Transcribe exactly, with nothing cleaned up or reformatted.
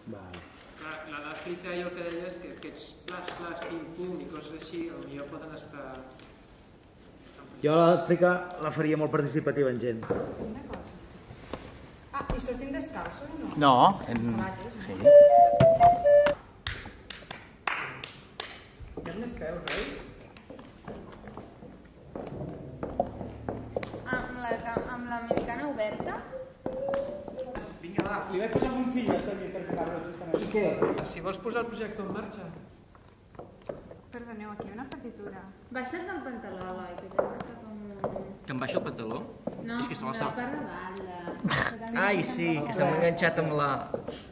La d'Àfrica, jo el que deia és que aquests plas, plas, pim, pum i coses així, potser poden estar... Jo l'Àfrica la faria molt participativa en gent. Ah, i sortim descalços o no? No, en sabates. Sí. Hi ha més peus, oi? Amb l'americana oberta? Vinga, va. Li vaig posar un fill per ficar-lo justament. I què? Si vols posar el projector en marxa. Perdoneu, aquí hi ha una partitura. Baixa't del pantaló, Eloi, que ja està com... Que em baixa el pantaló? No, És que se la de la sap. part de dalt. Ai, sí, que se m'ha enganxat amb la...